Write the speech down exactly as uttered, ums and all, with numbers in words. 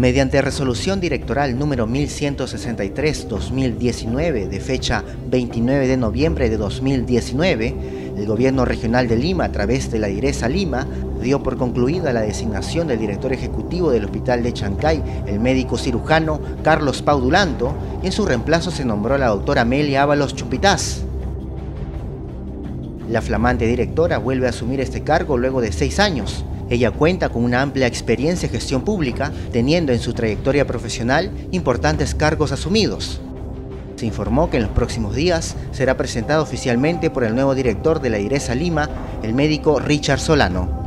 Mediante resolución directoral número mil ciento sesenta y tres guión dos mil diecinueve de fecha veintinueve de noviembre de dos mil diecinueve, el Gobierno Regional de Lima, a través de la DIRESA Lima, dio por concluida la designación del director ejecutivo del Hospital de Chancay, el médico cirujano Carlos Paudulanto, y en su reemplazo se nombró a la doctora Amelia Ábalos Chumpitaz. La flamante directora vuelve a asumir este cargo luego de seis años. Ella cuenta con una amplia experiencia en gestión pública, teniendo en su trayectoria profesional importantes cargos asumidos. Se informó que en los próximos días será presentado oficialmente por el nuevo director de la DIRESA Lima, el médico Richard Solano.